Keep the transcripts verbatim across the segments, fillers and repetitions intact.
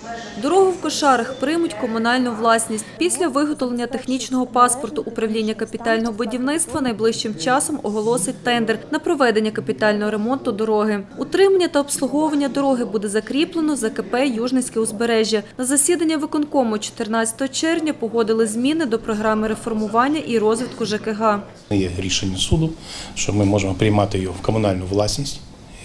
Дорогу в Кошарах приймуть комунальну власність. Після виготовлення технічного паспорту управління капітального будівництва найближчим часом оголосить тендер на проведення капітального ремонту дороги. Утримання та обслуговування дороги буде закріплено за ка пе «Южницьке узбережжя». На засідання виконкому чотирнадцятого червня погодили зміни до програми реформування і розвитку же ке га. Є рішення суду, що ми можемо приймати його в комунальну власність,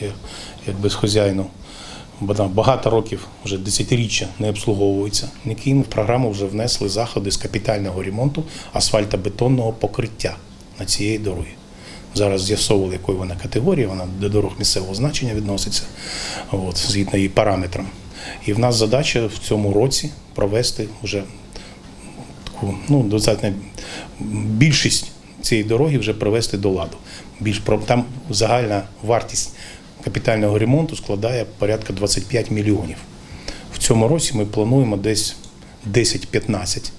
як безхозяйну. Багато років, вже десятиріччя не обслуговується ніким. В програму вже внесли заходи з капітального ремонту асфальтобетонного покриття на цієї дороги. Зараз з'ясовували, якої вона категорії, вона до дорог місцевого значення відноситься, от, згідно її параметрам. І в нас задача в цьому році провести вже таку, ну, достатньо більшість цієї дороги вже привести до ладу. Більш, там загальна вартість капітального ремонту складає порядка двадцять п'ять мільйонів. В цьому році ми плануємо десь десять-п'ятнадцять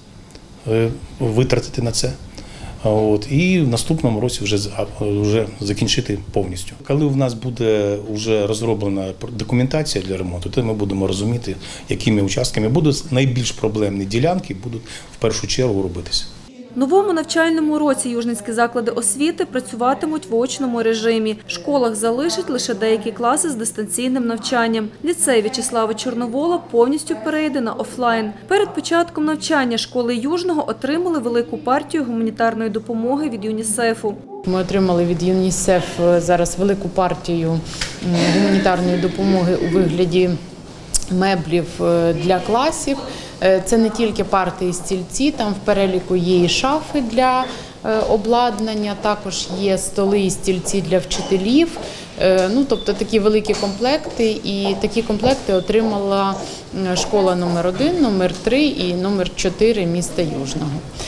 витратити на це. От, і в наступному році вже, вже закінчити повністю. Коли в нас буде вже розроблена документація для ремонту, то ми будемо розуміти, якими участками будуть найбільш проблемні ділянки, будуть в першу чергу робитися. В новому навчальному році южницькі заклади освіти працюватимуть в очному режимі. В школах залишать лише деякі класи з дистанційним навчанням. Ліцей В'ячеслава Чорновола повністю перейде на офлайн. Перед початком навчання школи Южного отримали велику партію гуманітарної допомоги від ЮНІСЕФу. Ми отримали від ЮНІСЕФ зараз велику партію гуманітарної допомоги у вигляді меблів для класів. Це не тільки парти і стільці, там в переліку є і шафи для обладнання, також є столи і стільці для вчителів. Ну, тобто такі великі комплекти, і такі комплекти отримала школа номер один, номер три і номер чотири міста Южного.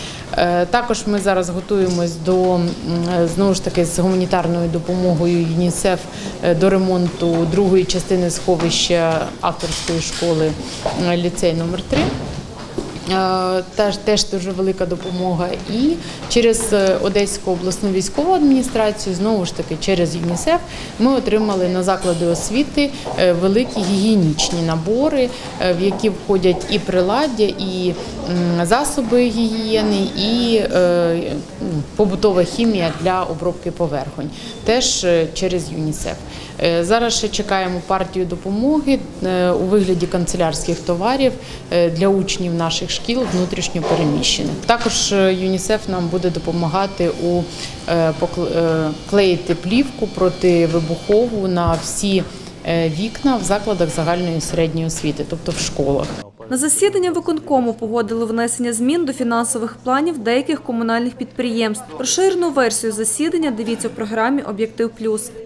Також ми зараз готуємось до, знову ж таки, з гуманітарною допомогою ЮНІСЕФ до ремонту другої частини сховища авторської школи ліцей номер три. Теж, теж дуже велика допомога. І через Одеську обласну військову адміністрацію, знову ж таки через ЮНІСЕФ, ми отримали на заклади освіти великі гігієнічні набори, в які входять і приладдя, і засоби гігієни, і побутова хімія для обробки поверхонь, теж через ЮНІСЕФ. Зараз ще чекаємо партію допомоги у вигляді канцелярських товарів для учнів наших шкіл внутрішньо переміщених. Також ЮНІСЕФ нам буде допомагати у клеїти плівку противибухову на всі вікна в закладах загальної середньої освіти, тобто в школах. На засідання виконкому погодили внесення змін до фінансових планів деяких комунальних підприємств. Розширену версію засідання дивіться в програмі «Об'єктив плюс».